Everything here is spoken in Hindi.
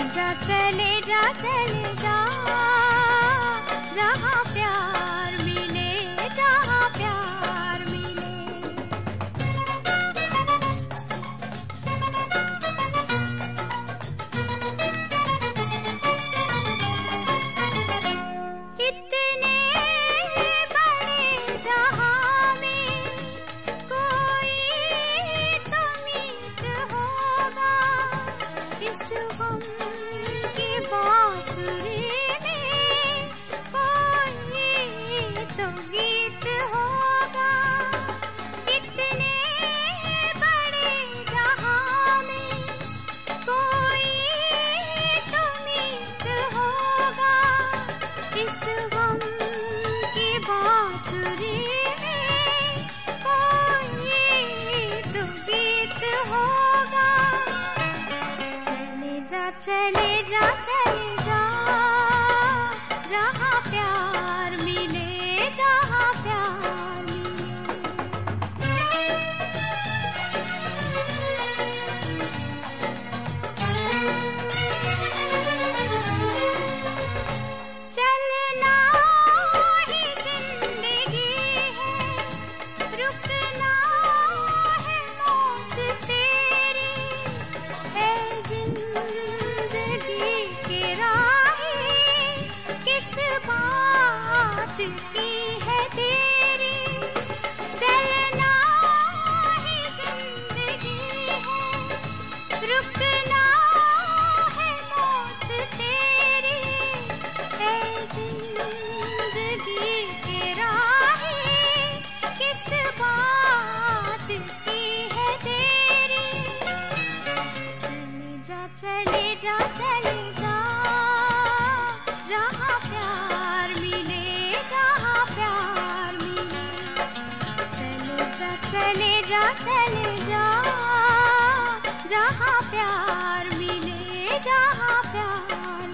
जा चले जा जहाँ प्यार मिले, जहाँ प्यार मिले। इतने बड़े जहाँ में कोई तो मीत होगा, इस गम की बांसुरी में कोई तो गीत होगा। इतने बड़े जहाँ में कोई तो मीत होगा, इस गम की बांसुरी में कोई तो गीत होगा। चले जा जहाँ प्यार मिले, जहाँ प्यार मिले। चलना ही जिंदगी है, रुकना है मौत तेरी, है जिंदगी की राहें किस बात की है तेरी। चलना ही जिंदगी है, रुकना है मौत तेरी, है जिंदगी की राहें किस बात की है तेरी। चले जा जहाँ प्यार मिले, जहाँ प्यार मिले। चले जा जहाँ प्यार मिले, जहाँ प्यार मिले।